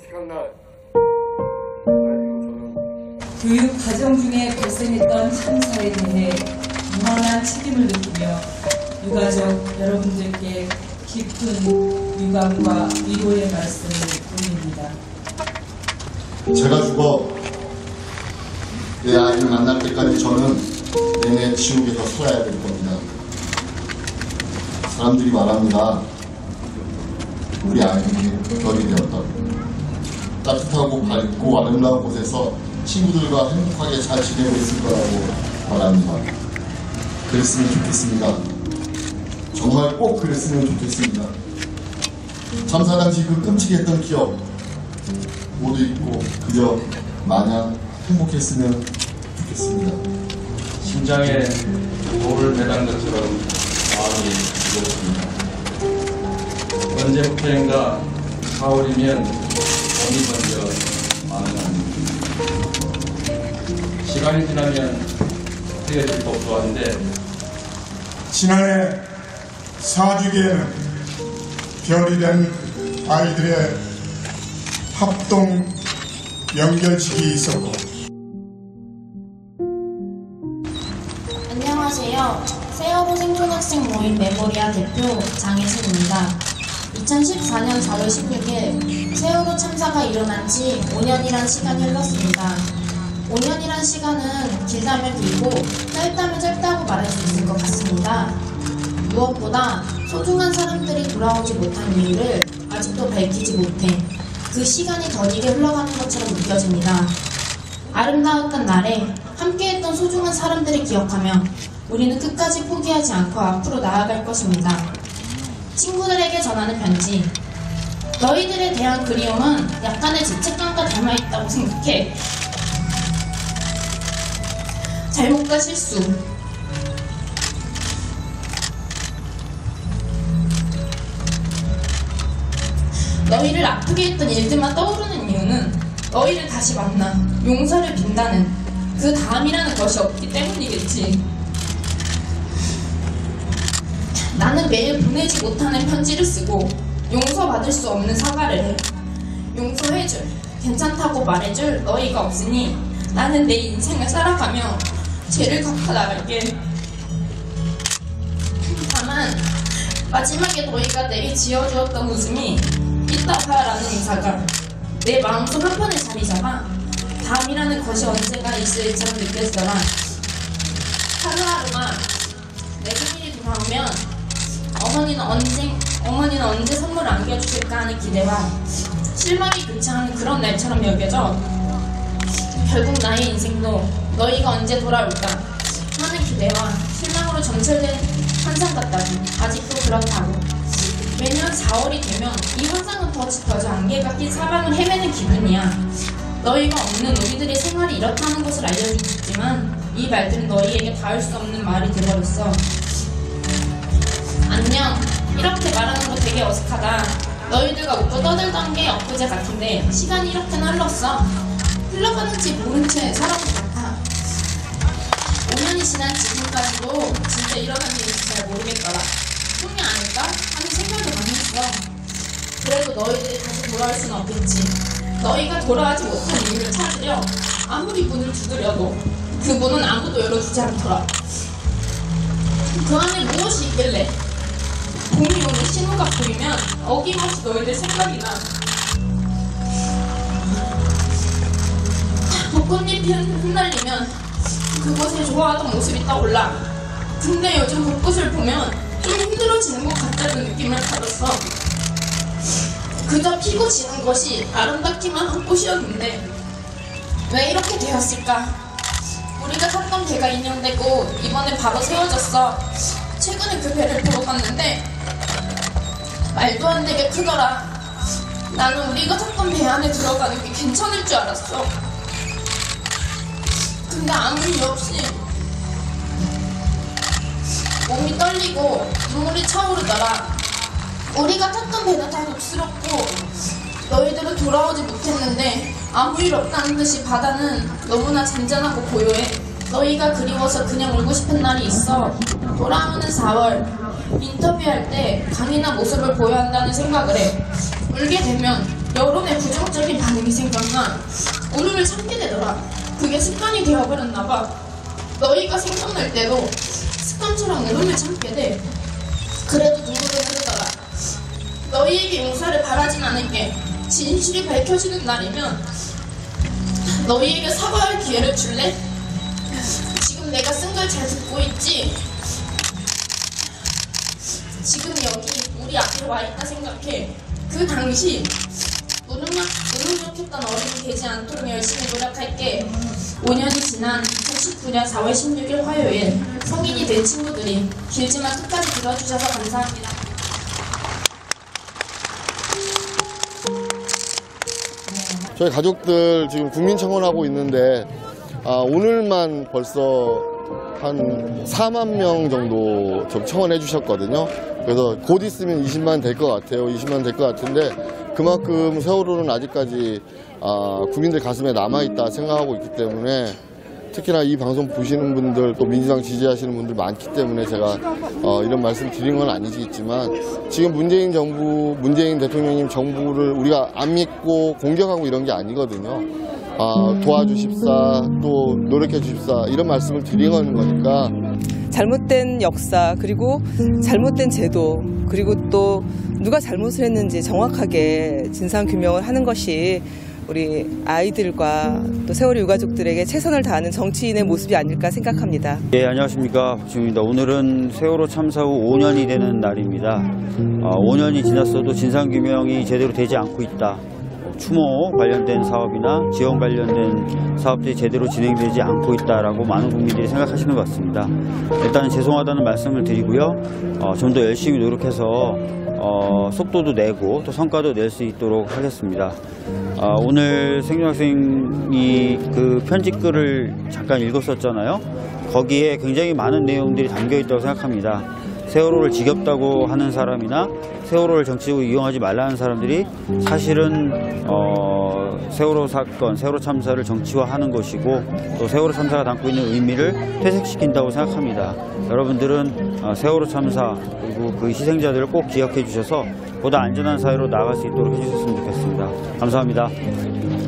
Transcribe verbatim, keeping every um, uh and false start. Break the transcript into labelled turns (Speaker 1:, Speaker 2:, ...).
Speaker 1: 태어날
Speaker 2: 교육 과정 중에 발생했던 참사에 대해 무한한 책임을 느끼며 유가족 여러분들께 깊은 유감과 위로의 말씀을 올립니다.
Speaker 3: 제가 죽어 내 아이를 만날 때까지 저는 내내 지옥에서 살아야 될 겁니다. 사람들이 말합니다. 우리 아이들이 별이 되었다고. 따뜻하고 밝고 아름다운 곳에서 친구들과 행복하게 잘 지내고 있을 거라고 말합니다. 그랬으면 좋겠습니다. 정말 꼭 그랬으면 좋겠습니다. 참사 당시 그 끔찍했던 기억 모두 잊고 그저 마냥 행복했으면 좋겠습니다.
Speaker 4: 심장에 돌을 매단 것처럼 마음이 무겁습니다. 언제부터인가 사월이면 봄이 먼저 만나는 시간이 지나면 헤어질 법도 한데
Speaker 5: 지난해 사주기에는 별이 된 아이들의 합동 연결식이 있었고.
Speaker 6: 안녕하세요. 세월호 생존학생 모임 메모리아 대표 장혜진입니다. 이천십사 년 사월 십육일 세월호 참사가 일어난 지 오 년이란 시간이 흘렀습니다. 오 년이란 시간은 길다면 길고 짧다면 짧다고 말할 수 있을 것 같습니다. 무엇보다 소중한 사람들이 돌아오지 못한 이유를 아직도 밝히지 못해 그 시간이 더디게 흘러가는 것처럼 느껴집니다. 아름다웠던 날에 함께했던 소중한 사람들을 기억하며 우리는 끝까지 포기하지 않고 앞으로 나아갈 것입니다. 친구들에게 전하는 편지. 너희들에 대한 그리움은 약간의 죄책감과 닮아있다고 생각해. 잘못과 실수. 너희를 아프게 했던 일들만 떠오르는 이유는 너희를 다시 만나 용서를 빈다는 그 다음이라는 것이 없기 때문이겠지. 나는 매일 보내지 못하는 편지를 쓰고 용서받을 수 없는 사과를 해. 용서해줄, 괜찮다고 말해줄 너희가 없으니 나는 내 인생을 살아가며 죄를 갚아 나갈게. 다만 마지막에 너희가 내게 지어주었던 웃음이 이따 봐라는 인사가 내 마음속 한편에 자리 잡아 다음이라는 것이 언젠가 있을지처럼 느껴지더라. 하루하루가 내 생일이 돌아오면 어머니는 언제, 어머니는 언제 선물을 안겨주실까 하는 기대와 실망이 그치 않은 그런 날처럼 여겨져 결국 나의 인생도 너희가 언제 돌아올까 하는 기대와 실망으로 점철된 환상 같다고. 아직도 그렇다고. 매년 사월이 되면 이 환상은 더 짙어져 안개가 낀 사방을 헤매는 기분이야. 너희가 없는 우리들의 생활이 이렇다는 것을 알려주고 싶지만 이 말들은 너희에게 닿을 수 없는 말이 되어버렸어. 안녕. 이렇게 말하는 거 되게 어색하다. 너희들과 웃고 떠들던 게 엊그제 같은데 시간이 이렇게나 흘렀어. 흘러가는지 모른 채 살아온 것 같아. 오 년이 지난 지금까지도 진짜 일어난 일인지 잘 모르겠더라. 꿈이 아닐까? 하는 생각을 많이 했어. 그래도 너희들이 다시 돌아올 수는 없겠지. 너희가 돌아가지 못한 이유를 찾으려 아무리 문을 두드려도 그 문은 아무도 열어주지 않더라. 그 안에 무엇이 있길래 봄이 오는 신호가 보이면 어김없이 너희들 생각이 나. 벚꽃잎이 흩날리면 그곳을 좋아하던 모습이 떠올라. 근데 요즘 벚꽃을 보면 좀 힘들어지는 것 같다는 느낌을 받았어. 그저 피고 지는 것이 아름답기만 한 꽃이었는데 왜 이렇게 되었을까? 우리가 탔던 배가 인연되고 이번에 바로 세워졌어. 최근에 그 배를 보러 갔는데 말도 안 되게 크더라. 나는 우리가 탔던 배 안에 들어가는 게 괜찮을 줄 알았어. 근데 아무 이유 없이 몸이 떨리고 눈물이 차오르더라. 우리가 탔던 배는 다 녹슬었고 너희들은 돌아오지 못했는데 아무 일 없다는 듯이 바다는 너무나 잔잔하고 고요해. 너희가 그리워서 그냥 울고 싶은 날이 있어. 돌아오는 사월 인터뷰할 때 강인한 모습을 보여야 한다는 생각을 해. 울게 되면 여론의 부정적인 반응이 생각나 울음을 참게 되더라. 그게 습관이 되어버렸나 봐. 너희가 생각날 때도 습관처럼 울음을 참게 돼. 그래도 눈물을 흐르더라. 너희에게 용서를 바라진 않을게. 진실이 밝혀지는 날이면 너희에게 사과할 기회를 줄래? 지금 내가 쓴 걸 잘 듣고 있지? 지금 여기 우리 앞에 와 있다 생각해. 그 당시 무능력, 무능력했던 어른이 되지 않도록 열심히 노력할게. 오 년이 지난 이천십구 년 사월 십육일 화요일 성인이 된 친구들이 길지만 끝까지 들어주셔서 감사합니다.
Speaker 3: 저희 가족들 지금 국민청원하고 있는데 아, 오늘만 벌써 한 사만 명 정도 좀 청원해 주셨거든요. 그래서 곧 있으면 이십만 될 것 같아요. 이십만 될 것 같은데 그만큼 세월호는 아직까지 아, 국민들 가슴에 남아있다 생각하고 있기 때문에 특히나 이 방송 보시는 분들 또 민주당 지지하시는 분들 많기 때문에 제가 어, 이런 말씀 드린 건 아니지만 지금 문재인 정부, 문재인 대통령님 정부를 우리가 안 믿고 공격하고 이런 게 아니거든요. 아, 도와주십사, 또 노력해 주십사 이런 말씀을 드리는 거니까.
Speaker 1: 잘못된 역사 그리고 잘못된 제도 그리고 또 누가 잘못을 했는지 정확하게 진상규명을 하는 것이 우리 아이들과 또 세월호 유가족들에게 최선을 다하는 정치인의 모습이 아닐까 생각합니다.
Speaker 7: 예, 안녕하십니까. 박지훈입니다. 오늘은 세월호 참사 후 오 년이 되는 날입니다. 어, 오 년이 지났어도 진상규명이 제대로 되지 않고 있다. 추모 관련된 사업이나 지원 관련된 사업들이 제대로 진행되지 않고 있다라고 많은 국민들이 생각하시는 것 같습니다. 일단은 죄송하다는 말씀을 드리고요. 어, 좀 더 열심히 노력해서 어, 속도도 내고 또 성과도 낼 수 있도록 하겠습니다. 어, 오늘 생존학생이 그 편집글을 잠깐 읽었었잖아요. 거기에 굉장히 많은 내용들이 담겨 있다고 생각합니다. 세월호를 지겹다고 하는 사람이나 세월호를 정치적으로 이용하지 말라는 사람들이 사실은 어, 세월호 사건, 세월호 참사를 정치화하는 것이고 또 세월호 참사가 담고 있는 의미를 퇴색시킨다고 생각합니다. 여러분들은 어, 세월호 참사 그리고 그 희생자들을 꼭 기억해 주셔서 보다 안전한 사회로 나아갈 수 있도록 해주셨으면 좋겠습니다. 감사합니다.